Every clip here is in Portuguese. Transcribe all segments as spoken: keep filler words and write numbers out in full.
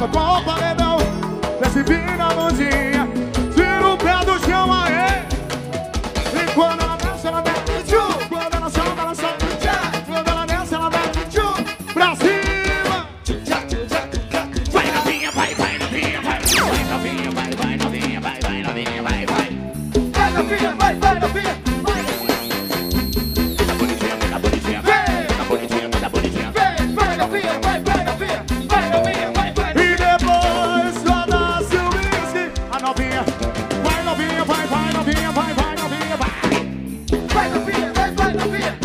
dança com o paredão. Desce bem na mãozinha, tira o pé do chão aí. E quando ela dança, ela desce. Quando ela sobe, ela sobe. Quando ela desce, ela desce. Pra cima. Vai novinha, vai, vai novinha, vai. Vai novinha, vai, vai novinha, vai, vai novinha, vai, vai. Vai novinha, vai, vai novinha. Tá bonitinha, tá bonitinha, tá bonitinha, tá bonitinha. Vai novinha, vai, vai novinha. Vai novinha, vai, vai. E depois só desce o whisky. A novinha. Vai novinha, vai, vai novinha, vai, vai novinha, vai. Vai novinha, vai, vai novinha.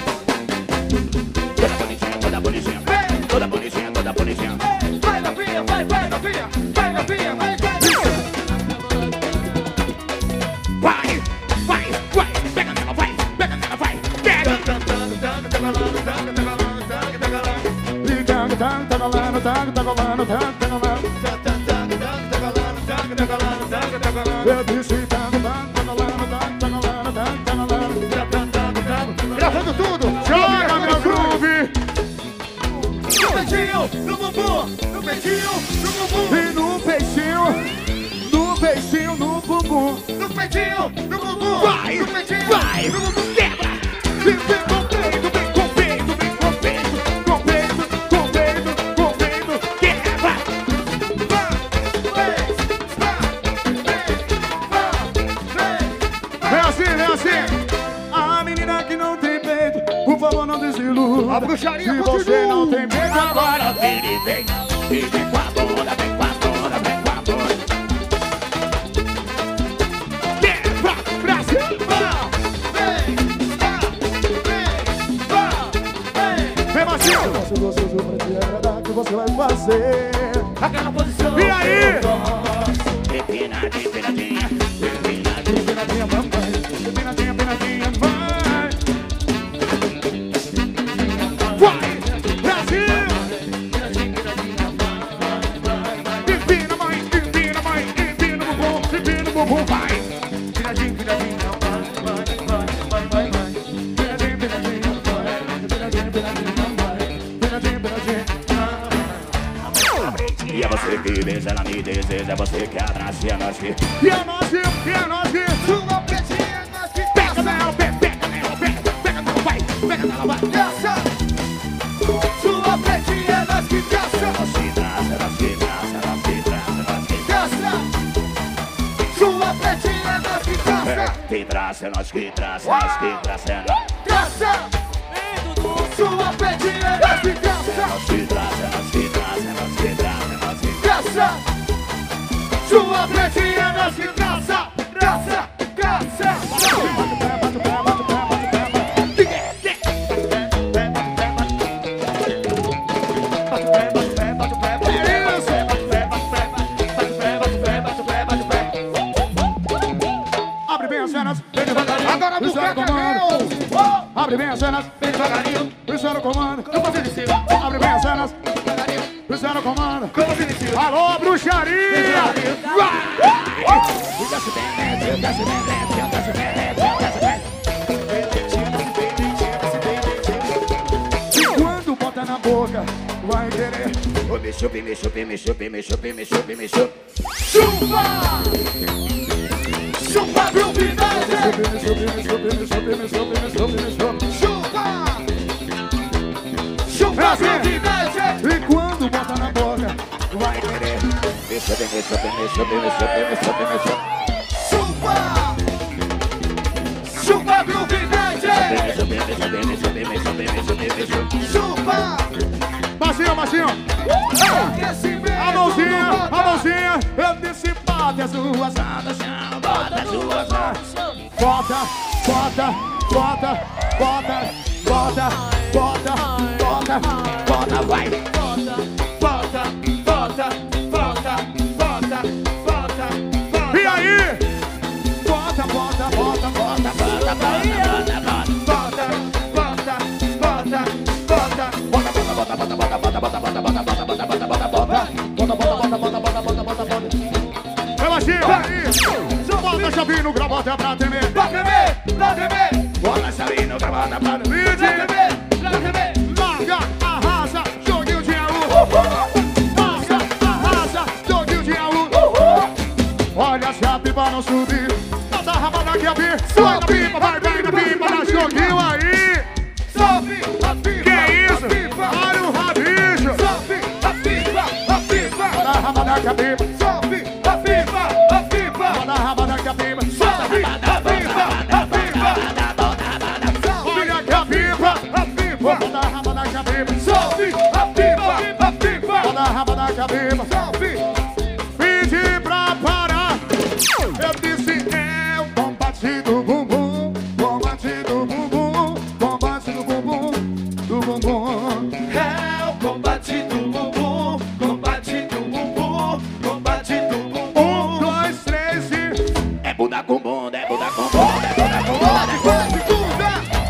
Toda bonitinha, toda bonitinha. Toda bonitinha, toda bonitinha. Vai novinha, vai, vai novinha. Vai novinha, vai, vai. Vai, vai, vai. Pega nela, vai. Pega nela, vai. Pega. E tango, tango, tá rolando, tango, tá rolando, tango, tá rolando. Eu disse tango, tango, tá rolando, tango, tá rolando, tango, tá rolando. Gravando tudo. Joga meu groove. No peitinho, no bumbum. No peitinho, no bumbum. E no peixinho, no peixinho, no bumbum. No peitinho, no bumbum. Vai, no peitinho, vai. no bumbum. Quebra. E vem com peito, vem com peito, vem com peito, com peito, com peito, com peito. Quebra. Vem assim, vem assim. A menina que não tem peito, por favor não desiluda. A bruxaria Se continua. você não tem peito agora, Agora vem e vem. E vem com a bunda, vem com a bunda, vem com a bunda. quebra, pra cima. Vem, Marcinho. Se você for pra te agradar, o que você vai fazer? Aquela posição. E aí? Empinadinha, empinadinha. Empinadinha. Empinadinha, mamãe. Empinadinha, empinadinha, vai. Vai, Brasil. Empina, mãe, empina, mãe, empina o bumbum, empina o bumbum, vai. Viradinho, viradinho. Vai, vai, vai, vai, vai. Empinadinha, empinadinha, vai. Empinadinha, empinadinha, vai. Empinadinha, empinadinha. E é você que beija, ela me deseja. É você que abraça e é nós que... E é nós, e é nós, e Sua pretinha, nós que pega nela, pega, pega nela, pega, pega nela, vai, pega nela, vai. caça. Sua pretinha, nós que caça. Ela se traça, ela se traça, ela se traça, ela se Caça. Sua pretinha, nós que traça. caça. Que traça, é nós que traça, nós que traça, é nós. Caça. Sua pretinha, nós que caça. Ela se traça, ela se traça, ela se traça, ela se Caça. Sua pretinha, nós que caça. Caça, caça. Abre bem as cenas, Agora isso era o bucaca, comando. meu. Abre bem as cenas, Vem devagarinho. isso era o comando. Eu vou de cima. Abre bem as cenas, Devagarinho. isso era o comando. Eu vou de cima. Alô, bruxaria! Desce bem leve, desce bem leve, desce bem leve, desce bem. E quando bota na boca, vai querer. Ô, me chupe, me chupe, me chupe, me chupe, me chupe, me chupe. Chupa! Chupa, gruvidade! Me chupe, me chupe, me chupe, me chupe, me chupe, me chupe. Chupa! Chupa, gruvidade! E quando bota na boca, vai querer. Me chupe, me chupe, me chupe, me chupe, me chupe, me chupe. Chupa! Chupa, gruvidade! Me chupe, me chupe, me chupe, me chupe, me chupe, me chupe. Chupa! Baixinho, baixinho. A mãozinha, a mãozinha. Eu disse, bota as duas Bota chão, bota as duas mãos. Bota, bota, bota, bota, bota, bota, bota, Bota, vai. Bota, bota, bota, bota, bota, bota, bota. E aí? Bota, bota, bota, bota, Bota, bota, bota, bota. Bota, bota, bota, bota. Bota, bota, bota, bota, bota, bota, bota, bota, bota, bota, bota, bota, bota, bota. bota, bota, bota, bota, bota, bota, bota, bota. Vai, baixinho, aí. Bota a chavinha no gravata pra tremer. Pra tremer, pra tremer. Bota a chavinha no gravata pra tremer. Pra tremer, pra tremer. Larga, arrasa, joguinho de aú. Larga, arrasa. que a pipa. Sobe a pipa, a pipa. Bota a rabada que a pipa. Sobe a pipa, a pipa. Olha que a pipa. A pipa. Bota a rabada que a pipa. Sobe a pipa, a pipa. Bota a rabada que a pipa. Sobe. Pedi pra parar. Eu disse é o combate do bumbum. Combate do bumbum. Combate do bumbum. Do bumbum. É o combate do bumbum, combate do bumbum, combate do Um, bumbum. dois, três e... É bunda com bunda, é bunda com bunda, é bunda com bunda. Vai de bunda,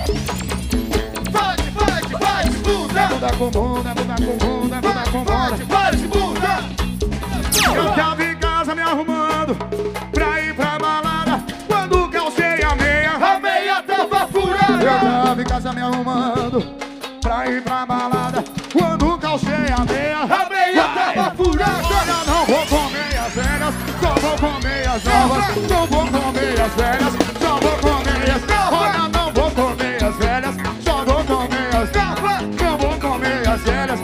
vai de, vai de, vai de bunda. Bunda com bunda, bunda com bunda, bunda com Vai bunda. de, vai de bunda. Eu tava em casa me arrumando pra ir pra balada quando calcei a meia. A meia tava Eu furada. tava em casa me arrumando pra ir pra balada quando calcei a meia. A meia tava furada. Olha, não vou com meias velhas, só vou com meias novas. Não vou com meias velhas, só vou com meias. Olha, não vou com meias velhas, só vou com meias. Não vou com meias velhas.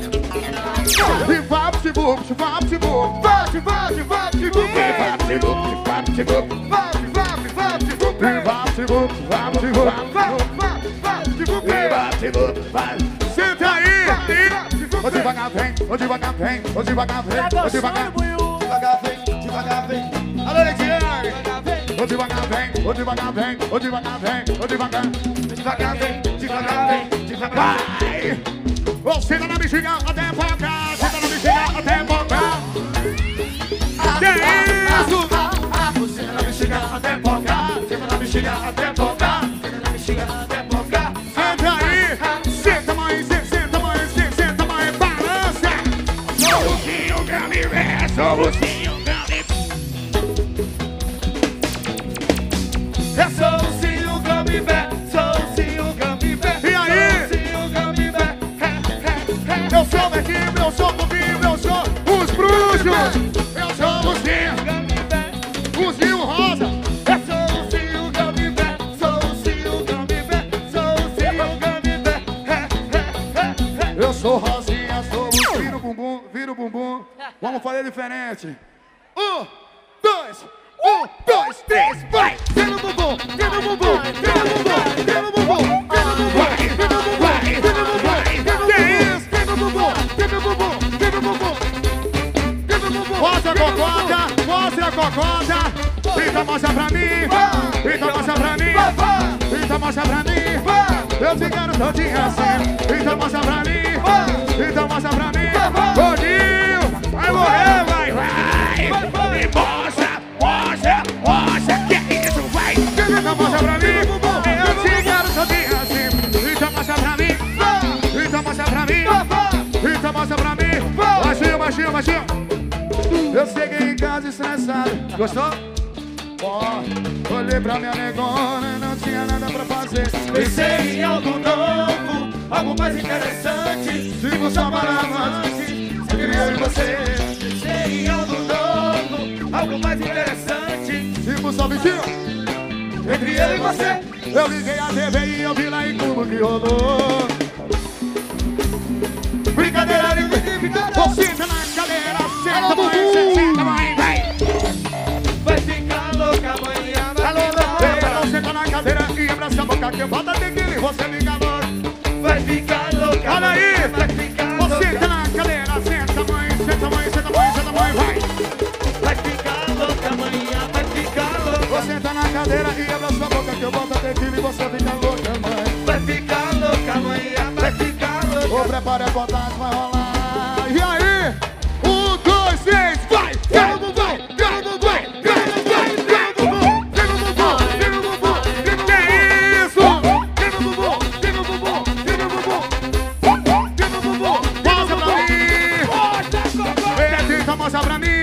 E vapt vupt, vapt vupt. Vai de, vai de, vai de bunda. Vai, vai, vai, vai, Vai de, vai de, vai de E bunda. vapt vupt, vapt vupt. Vai, vai, vai de bunda. vai. Senta aí, e... Ô devagar vem, ô devagar vem, ô devagar vem, ô devagar. Devagar vem, devagar vem. Alô, Letiane. Devagar vem, Ô devagar vem, ô devagar vem, ô devagar vem, ô devagar. devagar vem, devagar vem, devagar vem. Vai! Ô, senta na bexiga até focar, senta na bexiga até focar. Que isso? Você na bexiga até tocar, senta na bexiga até tocar, senta na bexiga até tocar. Senta aí, senta mãe, senta, senta mãe, senta, senta mãe, balança. Solucinho, gami, é solucinho, gami. É só o Cio Gambibé, só o Cio Gambibé. E aí? Cio Gambibé, Eu sou o Bequinho, eu sou o Cubinho, eu sou os bruxos. Eu sou o Zinho, Gambibé. o Zinho Rosa. É só o Cio Gambibé, só o Cio Gambibé, só o Cio Gambibé. Eu sou Rosinha, sou o vira o bumbum, vira o bumbum. Vamos fazer diferente. Um, dois, um, dois, três, vai! Vira o bumbum, vira o bumbum, vira o bumbum, vira o bumbum, vira o bumbum, vira o bumbum, vira o bumbum, vira o Que bumbum, isso? vira o bumbum, vira o bumbum, vira o bumbum, vira o bumbum. Mostra a cocota, mostra a cocota. Então mostra pra mim, então mostra pra mim, então mostra pra mim. Eu te quero todinho assim, então mostra pra mim, então mostra pra mim. Gordinho, vai morrer, vai, vai. E mostra, mostra, mostra. Que isso, vai. Então mostra pra mim, eu te quero todinho assim, então mostra pra mim, então mostra pra mim, então mostra pra mim. Baixinho, baixinho, baixinho. Eu cheguei em casa estressado. Gostou? Ó, olhei pra minha negona, não tinha nada pra fazer. Pensei em algo novo, algo mais interessante. Sigo só para amante, queria de você. Pensei em algo novo, algo mais interessante. Sigo só bichinho. Entre eu e você. Eu liguei a T V e eu vi lá em Cuba que rolou. Brincadeira de Brincadeira. senta na cadeira, senta mãe, senta mãe, vai. Vai ficar louca amanhã, vai ficar Então louca. senta na cadeira e abraça a boca que eu bota tequila e você fica louco. Vai ficar louca. Olha aí, vai ficar você louca. senta na cadeira, senta mãe, senta mãe, senta mãe, senta mãe, vai. Vai ficar louca amanhã, vai ficar louca. Você senta na cadeira e abraça a boca que eu boto tequila e você fica louca, mãe. Vai ficar louca amanhã, vai ficar Ô, louca. prepara a botada, vai rolar. E aí? Um, dois, três, vai! Vira o bumbum, vira o bumbum, vira o bumbum, vira o bumbum, vira o bumbum, vira o bumbum, vira o bumbum. Que isso? Vira o bumbum, vira o bumbum, vira o bumbum. Vira o bumbum. Mostra pra mim! Mostra, cocô. É, tenta mostrar pra mim!